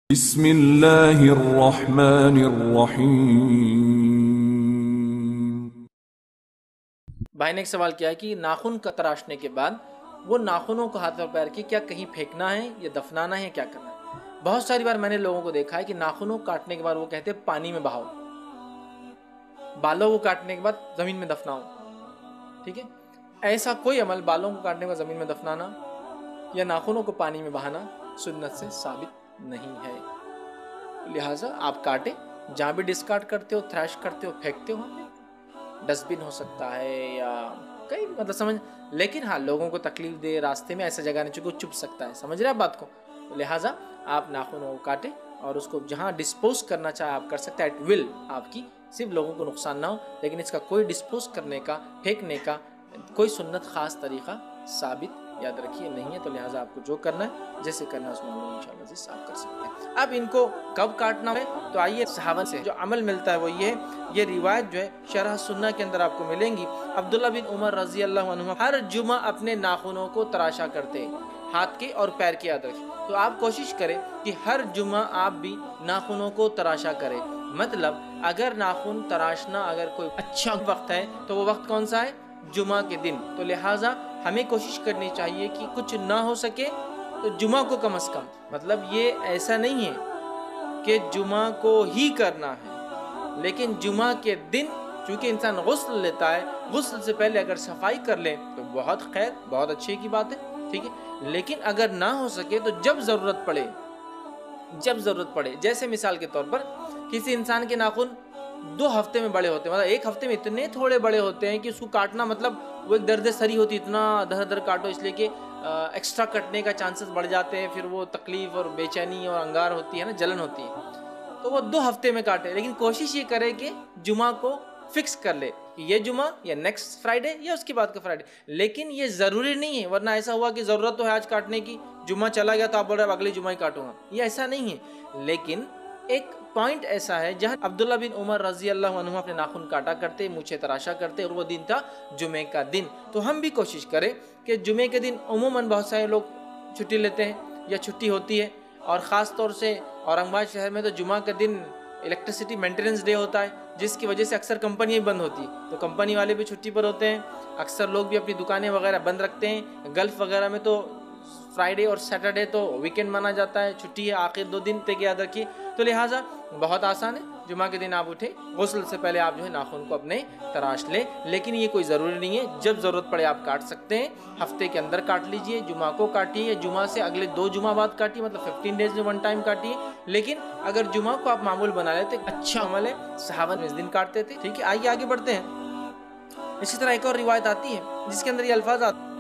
بسم اللہ الرحمن الرحیم۔ بھائی نے ایک سوال کیا ہے کہ ناخن کا تراشنے کے بعد وہ ناخنوں کو ہاتھ اور پیر کی کیا کہیں پھینکنا ہے یا دفنانا ہے، کیا کرنا ہے؟ بہت ساری بار میں نے لوگوں کو دیکھا ہے کہ ناخنوں کاٹنے کے بعد وہ کہتے ہیں پانی میں بہاؤ، بالوں کو کاٹنے کے بعد زمین میں دفناؤ۔ ٹھیک ہے، ایسا کوئی عمل بالوں کو کاٹنے کے بعد زمین میں دفنانا یا ناخنوں کو پانی میں بہانا سنت سے ثابت نہیں ہے۔ لہٰذا آپ کاٹیں، جہاں بھی ڈسکارڈ کرتے ہو، تھریش کرتے ہو، پھینکتے ہو، ڈسٹ بن ہو سکتا ہے یا کئی مطلب سمجھ، لیکن ہاں لوگوں کو تکلیف دے، راستے میں ایسا جگہ نہیں چونکہ وہ چپ سکتا ہے، سمجھ رہے آپ بات کو؟ لہٰذا آپ ناخنوں کو کاٹیں اور اس کو جہاں ڈسپوز کرنا چاہے آپ کر سکتے ہیں، ایٹ ول آپ کی، صرف لوگوں کو نقصان نہ ہو، لیکن اس کا کوئی ڈسپوز کرنے کا، پھینکنے کا کوئی سنت خاص طریقہ ثابت یاد رکھیے نہیں ہے۔ تو لہٰذا آپ کو جو کرنا ہے، جیسے کرنا ہے، اس میں ہم لوگ انشاءاللہ سے صاف کر سکتے ہیں۔ اب ان کو کب کاٹنا ہے تو آئیے صحابہ سے جو عمل ملتا ہے وہ یہ ہے، یہ روایت جو ہے شرح سنہ کے اندر آپ کو ملیں گی۔ عبداللہ بن عمر رضی اللہ عنہ ہر جمعہ اپنے ناخنوں کو تراشا کرتے، ہاتھ کے اور پیر کے یاد رکھیں۔ تو آپ کوشش کریں کہ ہر جمعہ آپ بھی ناخنوں کو تراشا کریں۔ مطلب اگر ناخن تراشنا اگر کوئی اچھا وقت ہے تو وہ وقت کون سا ہے؟ جمعہ کے دن۔ تو لہٰذا ہمیں کوشش کرنی چاہیے کہ کچھ نہ ہو سکے تو جمعہ کو کم از کم، مطلب یہ ایسا نہیں ہے کہ جمعہ کو ہی کرنا ہے، لیکن جمعہ کے دن چونکہ انسان غسل لیتا ہے، غسل سے پہلے اگر صفائی کر لے تو بہت خیر، بہت اچھے کی بات ہے، ٹھیک ہے۔ لیکن اگر نہ ہو سکے تو جب ضرورت پڑے، جیسے مثال کے طور پر کسی انسان کے ناخن 2 ہفتے میں بڑے ہوتے ہیں، مطلب 1 ہفتے میں اتنے تھوڑے بڑے ہوتے ہیں کہ اس کو کاٹنا مطلب وہ ایک درد سری ہوتی، اتنا دھر کاٹو، اس لیے کہ ایکسٹرا کٹنے کا چانسز بڑھ جاتے ہیں، پھر وہ تکلیف اور بے چینی اور انگار ہوتی ہے نا، جلن ہوتی ہے، تو وہ 2 ہفتے میں کاٹے، لیکن کوشش یہ کرے کہ جمعہ کو فکس کر لے کہ یہ جمعہ یا نیکسٹ فرائیڈے یا اس کے بعد کا فرائیڈے، لیکن یہ ضروری نہیں ہے، ورنہ ایسا ہوا کہ ضرورت تو ہے آج کاٹنے کی، جمعہ چلا گیا تو آپ بول رہے ہیں اگلے جمعہ ہی کاٹوں گا، یہ ایسا نہیں ہے۔ لیکن ایک پوائنٹ ایسا ہے جہاں عبداللہ بن عمر رضی اللہ عنہ اپنے ناخن کاٹا کرتے، مونچھیں تراشا کرتے، اور وہ دن تھا جمعے کا دن۔ تو ہم بھی کوشش کریں کہ جمعے کے دن عموماً بہت سارے لوگ چھٹی لیتے ہیں یا چھٹی ہوتی ہے، اور خاص طور سے اورنگ آباد شہر میں تو جمعہ کے دن الیکٹریسٹی مینٹیننس ڈے ہوتا ہے، جس کی وجہ سے اکثر کمپنیاں بند ہوتی ہیں، تو کمپنی والے بھی چھٹی پر ہوتے ہیں، اکثر لوگ بھی اپنی دکانیں وغیرہ بند رکھتے ہیں۔ گلف وغیرہ میں تو فرائیڈے اور سیٹرڈے تو ویکنڈ مانا جاتا ہے، چھٹی ہے، آخر 2 دن تک یاد رکھیے۔ تو لہٰذا بہت آسان ہے، جمعہ کے دن آپ اٹھے، غسل سے پہلے آپ جو ہے ناخن کو اپنے تراش لیں، لیکن یہ کوئی ضروری نہیں ہے، جب ضرورت پڑے آپ کاٹ سکتے ہیں، ہفتے کے اندر کاٹ لیجئے، جمعہ کو کاٹیے یا جمعہ سے اگلے 2 جمعہ بعد کاٹیے، مطلب 15 ڈیز میں 1 ٹائم کاٹیے، لیکن اگر جمعہ کو آپ معمول بنا لیتے اچھا عمل ہے، صحابہ اس دن کاٹتے تھے۔ ٹھیک ہے، آئیے آگے بڑھتے ہیں۔ اسی طرح ایک اور روایت آتی ہے جس کے اندر یہ الفاظ آتے ہیں